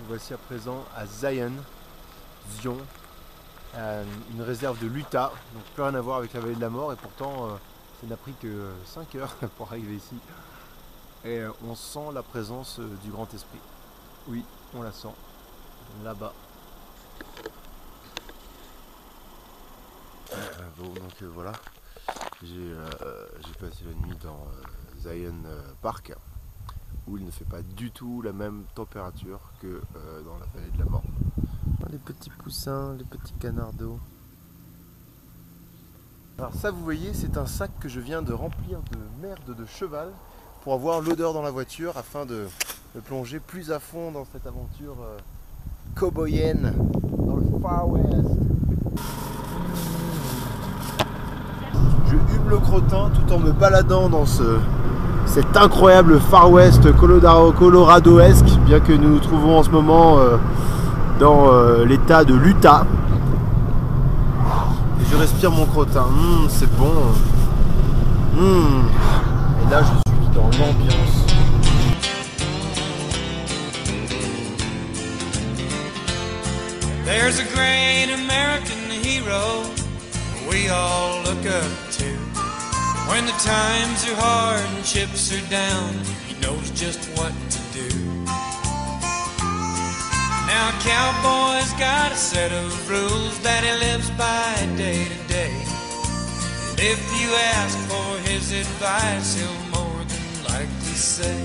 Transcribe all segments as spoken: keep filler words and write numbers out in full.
Nous voici à présent à Zion, Zion, euh, une réserve de l'Utah, donc plus rien à voir avec la vallée de la mort, et pourtant euh, ça n'a pris que cinq heures pour arriver ici. Et euh, on sent la présence euh, du grand esprit. Oui, on la sent, là-bas. Euh, bon, donc euh, voilà, j'ai euh, passé la nuit dans euh, Zion euh, Park, où il ne fait pas du tout la même température que euh, dans la vallée de la mort. Les petits poussins, les petits canards d'eau. Alors ça, vous voyez, c'est un sac que je viens de remplir de merde de cheval pour avoir l'odeur dans la voiture afin de me plonger plus à fond dans cette aventure euh, cowboyenne dans le Far West. Je hume le crottin tout en me baladant dans ce cet incroyable Far West Colorado-esque, bien que nous nous trouvons en ce moment euh, dans euh, l'état de l'Utah. Et je respire mon crottin, mmh, c'est bon. Mmh. Et là je suis dans l'ambiance. There's a great American hero we all look up to. When the times are hard and chips are down, he knows just what to do. Now a cowboy's got a set of rules that he lives by day to day. And if you ask for his advice, he'll more than likely say,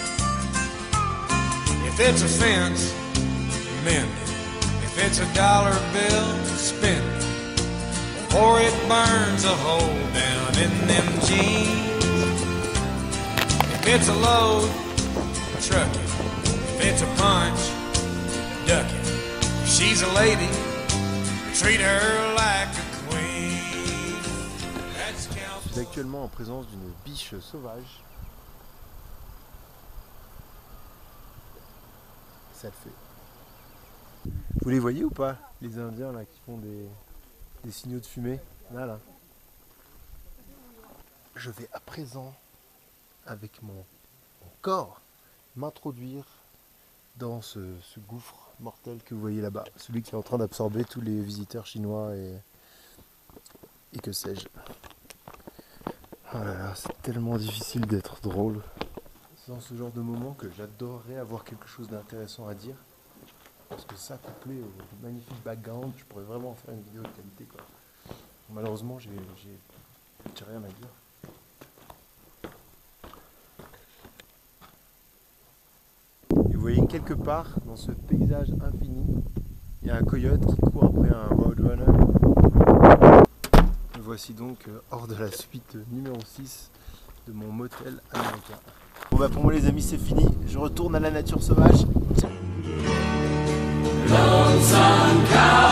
if it's a fence, mend it. If it's a dollar bill, spend it. Or it burns a hole down in them jeans. If it's a load, truck it. If it's a punch, duck it. If she's a lady, treat her like a queen. That's Je suis actuellement en présence d'une biche sauvage. Ça le fait. Vous les voyez ou pas, les Indiens là qui font des... des signaux de fumée, là, là. Je vais à présent, avec mon, mon corps, m'introduire dans ce, ce gouffre mortel que vous voyez là-bas. Celui qui est en train d'absorber tous les visiteurs chinois et, et que sais-je. Oh là là, c'est tellement difficile d'être drôle. C'est dans ce genre de moment que j'adorerais avoir quelque chose d'intéressant à dire. Parce que ça, couplé au magnifique background, je pourrais vraiment faire une vidéo de qualité, quoi. Malheureusement, j'ai rien à dire. Et vous voyez, quelque part, dans ce paysage infini, il y a un coyote qui court après un roadrunner. Me voici donc hors de la suite numéro six de mon motel américain. Bon bah pour moi les amis, c'est fini. Je retourne à la nature sauvage. Lonesome cow.